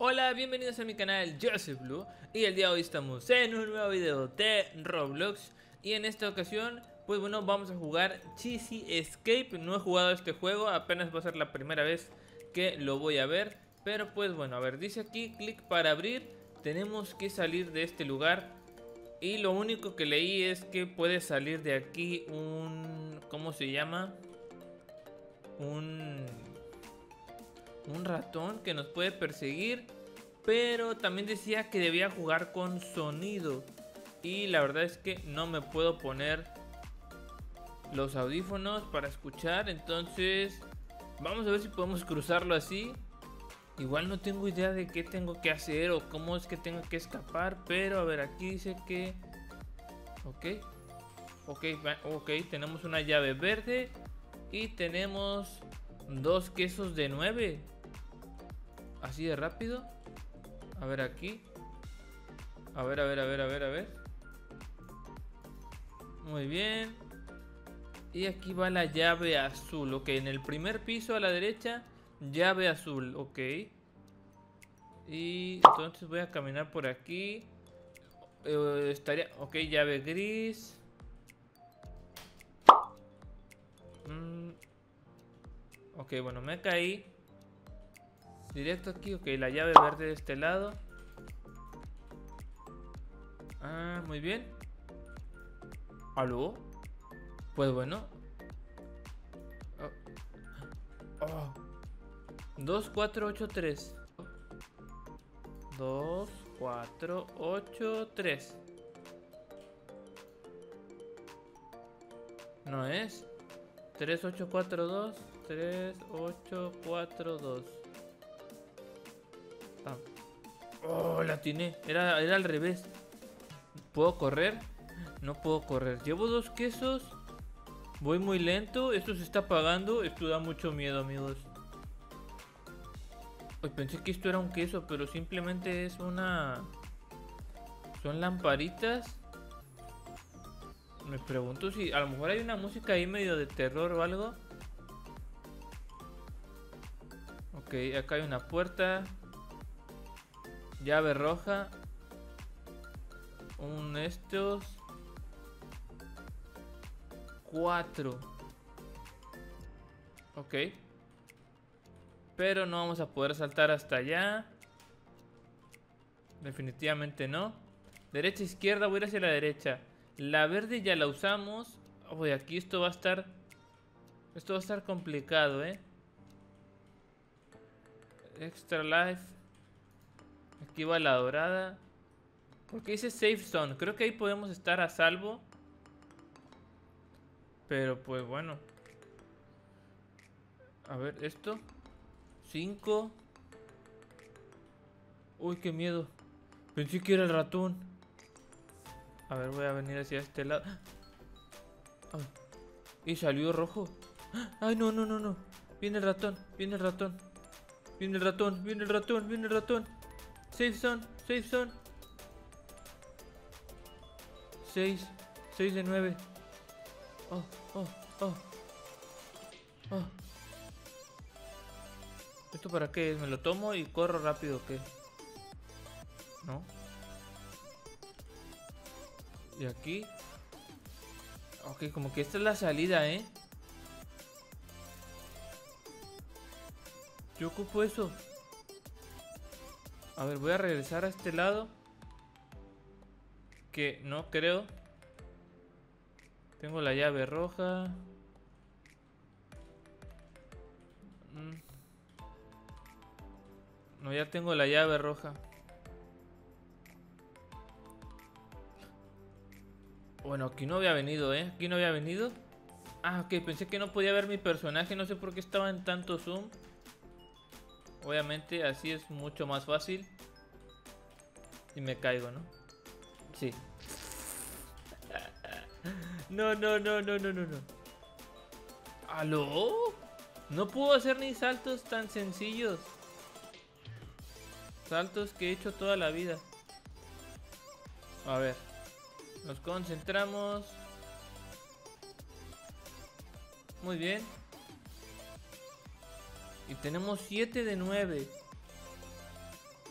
Hola, bienvenidos a mi canal, yo soy Blue y el día de hoy estamos en un nuevo video de Roblox. Y en esta ocasión, pues bueno, vamos a jugar Cheesy Escape. No he jugado este juego, apenas va a ser la primera vez que lo voy a ver. Pero pues bueno, a ver, dice aquí, clic para abrir. Tenemos que salir de este lugar. Y lo único que leí es que puede salir de aquí un... ¿cómo se llama? Un ratón que nos puede perseguir, pero también decía que debía jugar con sonido y la verdad es que no me puedo poner los audífonos para escuchar, entonces vamos a ver si podemos cruzarlo así. Igual no tengo idea de qué tengo que hacer o cómo es que tengo que escapar, pero a ver, aquí dice que ok, tenemos una llave verde y tenemos dos quesos de 9. Así de rápido. A ver aquí. A ver. Muy bien. Y aquí va la llave azul. Ok, en el primer piso a la derecha, llave azul. Ok. Y entonces voy a caminar por aquí. Ok, llave gris. Ok, bueno, me caí. Directo aquí, ok, la llave verde de este lado. Ah, muy bien. ¿Aló? Pues bueno. Oh. 2483. 2483. No es 3842. 3842. Ah. Oh, la atiné. Era al revés. ¿Puedo correr? No puedo correr. Llevo dos quesos. Voy muy lento. Esto se está apagando. Esto da mucho miedo, amigos. Uy, pensé que esto era un queso, pero simplemente es una... son lamparitas. Me pregunto si a lo mejor hay una música ahí medio de terror o algo. Ok, acá hay una puerta. Llave roja. Estos 4. Ok. Pero no vamos a poder saltar hasta allá. Definitivamente no. Derecha, izquierda, voy a ir hacia la derecha. La verde ya la usamos. Uy, aquí esto va a estar... esto va a estar complicado, Extra life. Aquí va la dorada. Porque dice safe zone. Creo que ahí podemos estar a salvo. Pero pues bueno. A ver, esto. 5. Uy, qué miedo. Pensé que era el ratón. A ver, voy a venir hacia este lado. Ay, y salió rojo. Ay, no. Viene el ratón. Viene el ratón. Safe zone. 6 de 9. Oh. ¿Esto para qué es? ¿Me lo tomo y corro rápido o qué? ¿No? Y aquí. Ok, como que esta es la salida, Yo ocupo eso. A ver, voy a regresar a este lado. Que no creo. Tengo la llave roja. No, ya tengo la llave roja. Bueno, aquí no había venido, Aquí no había venido. Ah, ok, pensé que no podía ver mi personaje. No sé por qué estaba en tanto zoom. Obviamente así es mucho más fácil. Y me caigo, ¿no? Sí. No. ¿Aló? No puedo hacer ni saltos tan sencillos. Saltos que he hecho toda la vida. A ver. Nos concentramos. Muy bien. Y tenemos 7 de 9.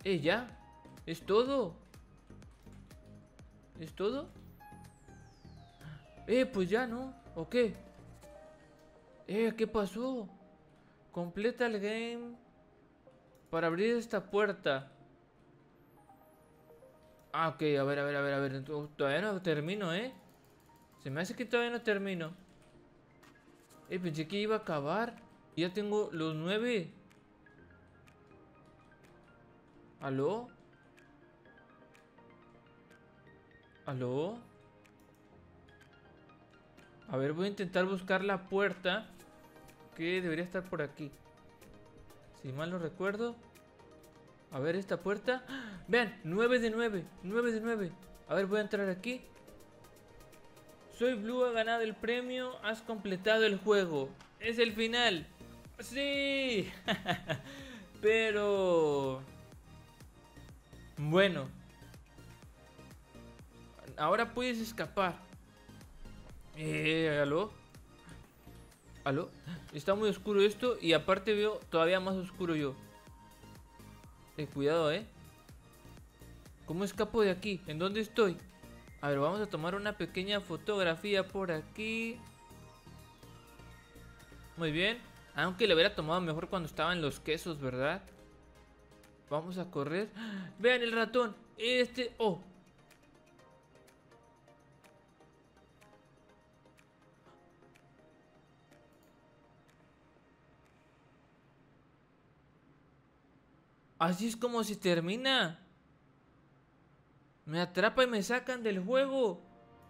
Ya. ¿Es todo? ¿Es todo? Pues ya, ¿no? ¿O qué? ¿Qué pasó? Completa el game para abrir esta puerta. Ok, a ver, a ver, a ver, a ver. Todavía no termino, ¿eh? Se me hace que todavía no termino. Pensé que iba a acabar. Ya tengo los 9. ¿Aló? ¿Aló? A ver, voy a intentar buscar la puerta que debería estar por aquí. Si mal no recuerdo. A ver, esta puerta. ¡Ah! Vean, 9 de 9. 9 de 9. A ver, voy a entrar aquí. Soy Blue, ha ganado el premio. Has completado el juego. Es el final. ¡Sí! Pero... bueno. Ahora puedes escapar. ¿Aló? ¿Aló? Está muy oscuro esto y aparte veo todavía más oscuro yo. Cuidado, ¿Cómo escapo de aquí? ¿En dónde estoy? A ver, vamos a tomar una pequeña fotografía por aquí. Muy bien. Aunque le hubiera tomado mejor cuando estaban los quesos, ¿verdad? Vamos a correr. Vean el ratón. ¡Oh! Así es como se termina. Me atrapa y me sacan del juego.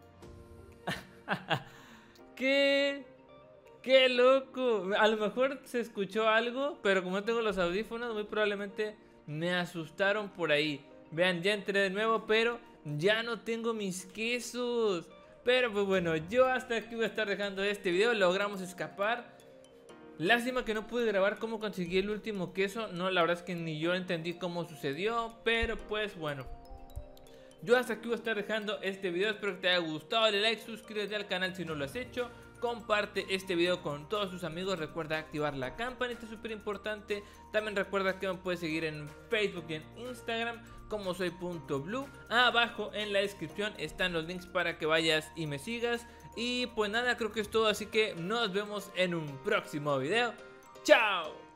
¿Qué? ¡Qué loco! A lo mejor se escuchó algo, pero como no tengo los audífonos, muy probablemente me asustaron por ahí. Vean, ya entré de nuevo, pero ya no tengo mis quesos. Pero pues bueno, yo hasta aquí voy a estar dejando este video. Logramos escapar. Lástima que no pude grabar cómo conseguí el último queso. No, la verdad es que ni yo entendí cómo sucedió. Pero pues bueno, yo hasta aquí voy a estar dejando este video. Espero que te haya gustado. Dale like, suscríbete al canal si no lo has hecho. Comparte este video con todos tus amigos. Recuerda activar la campanita, es súper importante. También recuerda que me puedes seguir en Facebook y en Instagram como soy.blue. Abajo en la descripción están los links para que vayas y me sigas. Y pues nada, creo que es todo. Así que nos vemos en un próximo video. ¡Chao!